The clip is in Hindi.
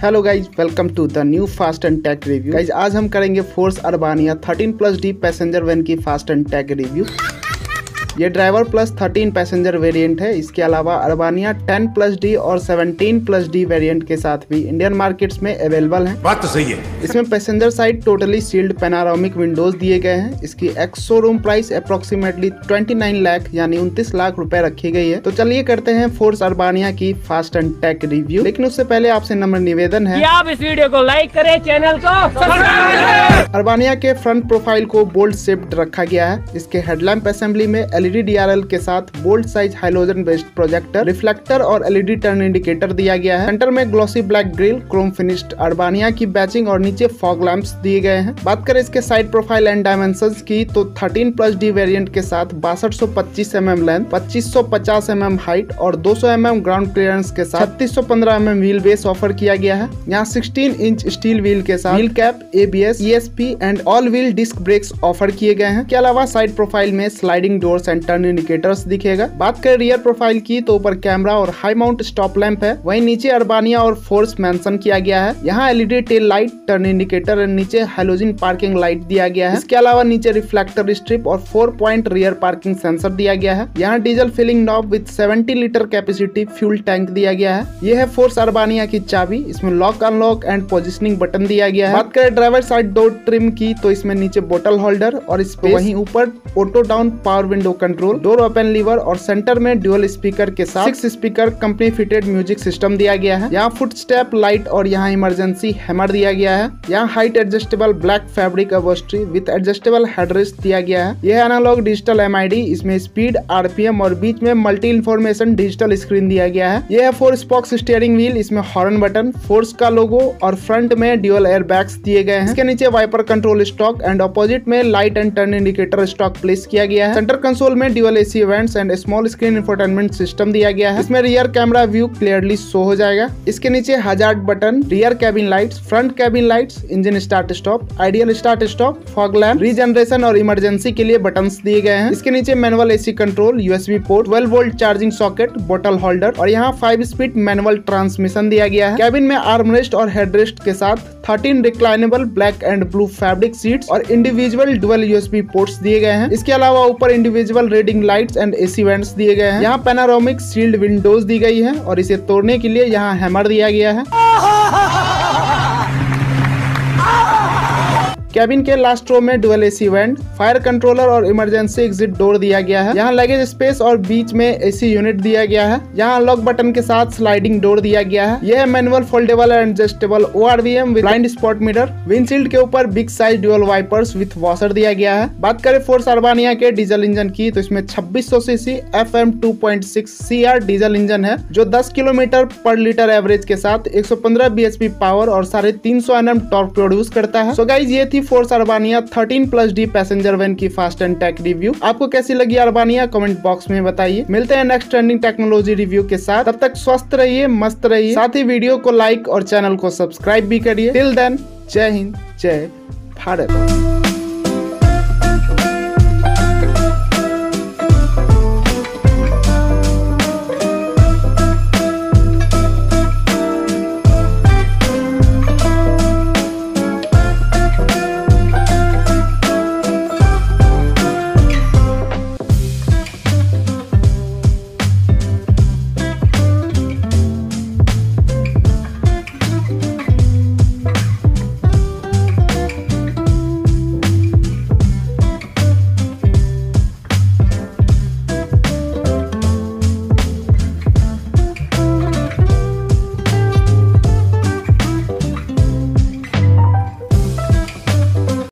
Hello guys, welcome to the new fast and tech review. Guys आज हम करेंगे Force Urbania 13+D passenger van की फास्ट एंड टेक रिव्यू। ये ड्राइवर प्लस 13 पैसेंजर वेरिएंट है। इसके अलावा अर्बानिया 10+D और 17+D वेरिएंट के साथ भी इंडियन मार्केट्स में अवेलेबल है। बात तो सही है। इसमें passenger side totally sealed panoramic windows दिए गए हैं। इसकी ex showroom price approximately 29 lakh यानी 29 लाख रुपए रखी गई है। तो चलिए करते हैं फोर्स अर्बानिया की फास्ट एंड टेक रिव्यू। लेकिन उससे पहले आपसे नम्र निवेदन है कि आप इस वीडियो को लाइक करें, चैनल को सब्सक्राइब। अर्बानिया के फ्रंट प्रोफाइल को बोल्ड शेप्ड रखा गया है। इसके हेडलैम्प असेंबली में LED DRL के साथ bold size halogen based projector, reflector और LED टर्न इंडिकेटर दिया गया है। सेंटर में glossy black grille, chrome finished Urbania की बैचिंग और नीचे फॉग लैंप्स दिए गए हैं। बात करें इसके साइड प्रोफाइल एंड डायमेंशंस की तो 13+D वेरिएंट के साथ 6225 mm लेंथ, 2550 mm हाइट और 200 mm ग्राउंड क्लियरेंस के साथ 3615 mm व्हील बेस ऑफर किया गया है। यहाँ 16 इंच स्टील व्हील के साथ wheel cap, ABS, ESP and all wheel disc brakes offer किए गए हैं। के अलावा साइड प्रोफाइल में sliding doors and turn indicators दिखेगा। बात करें रियर प्रोफाइल की तो ऊपर कैमरा और हाई माउंट स्टॉप लैंप है। वहीं नीचे अर्बानिया और फोर्स मेंशन किया गया है। यहाँ LED tail light, turn indicator और नीचे हैलोजन पार्किंग लाइट दिया गया है। इसके अलावा नीचे रिफ्लेक्टर स्ट्रिप और 4 पॉइंट रियर पार्किंग सेंसर दिया गया है। यहाँ diesel filling knob with 70 litre capacity fuel tank दिया गया है। यह है फोर्स अर्बानिया की चाबी। इसमें lock, unlock and positioning button दिया गया है। बात करें ड्राइवर साइड डोर ट्रिम की तो इसमें नीचे बोतल होल्डर और स्पेस, वहीं ऊपर auto down power window control, door open lever और सेंटर में ड्यूअल स्पीकर के साथ 6 speaker company fitted music system दिया गया है। यहाँ फुट स्टेप लाइट और यहाँ इमरजेंसी हैमर दिया गया है। यहाँ height adjustable black fabric upholstery with adjustable headrest दिया गया है। यह एनालॉग डिजिटल MID, इसमें स्पीड, RPM और बीच में मल्टी इन्फॉर्मेशन डिजिटल स्क्रीन दिया गया है। यह है 4 स्पोक्स स्टीयरिंग व्हील, इसमें हॉर्न बटन, फोर्स का लोगो और फ्रंट में ड्यूअल एयर बैग्स दिए गए हैं। इसके नीचे wiper control stalk and opposite में light and turn indicator stalk place किया गया है। सेंटर कंसोल में dual AC vents and small screen infotainment system दिया गया है। इसमें rear camera view clearly show हो जाएगा। इसके नीचे hazard button, rear cabin lights, front cabin lights, engine start stop, idle start stop, fog lamp, regeneration और इमरजेंसी के लिए बटन्स दिए गए हैं। इसके नीचे manual AC control, USB port, 12 volt charging socket, बोतल होल्डर और यहाँ 5 स्पीड मैनुअल ट्रांसमिशन दिया गया है। कैबिन में आर्मरेस्ट और हेडरेस्ट के साथ 13 reclinable black and blue fabric seats और इंडिविजुअल डुअल USB पोर्ट्स दिए गए हैं। इसके अलावा ऊपर individual reading lights and AC vents दिए गए हैं। यहाँ पैनारोमिक सील्ड विंडोज दी गई है और इसे तोड़ने के लिए यहाँ हैमर दिया गया है। कैबिन के लास्ट रो में dual AC vent, fire controller और इमरजेंसी एग्जिट डोर दिया गया है। यहाँ लगेज स्पेस और बीच में AC यूनिट दिया गया है। यहाँ लॉक बटन के साथ स्लाइडिंग डोर दिया गया है। यह manual foldable and adjustable ORVM with blind spot mirror. Windshield के ऊपर big size dual wipers with washer दिया गया है। बात करें फोर्स अर्बानिया के डीजल इंजन की तो इसमें 2600 cc FM 2.6 CR diesel engine है जो 10 किलोमीटर पर लीटर एवरेज के साथ 115 bhp पावर और 350 Nm टॉर्क प्रोड्यूस करता है। सो गाइस ये थी Force Urbania 13+D passenger van की फास्ट एंड टेक रिव्यू। आपको कैसी लगी अर्बानिया कमेंट बॉक्स में बताइए। मिलते हैं नेक्स्ट ट्रेंडिंग टेक्नोलॉजी रिव्यू के साथ। तब तक स्वस्थ रहिए, मस्त रहिए, साथ ही वीडियो को लाइक और चैनल को सब्सक्राइब भी करिए। टिल देन, जय हिंद, जय भारत।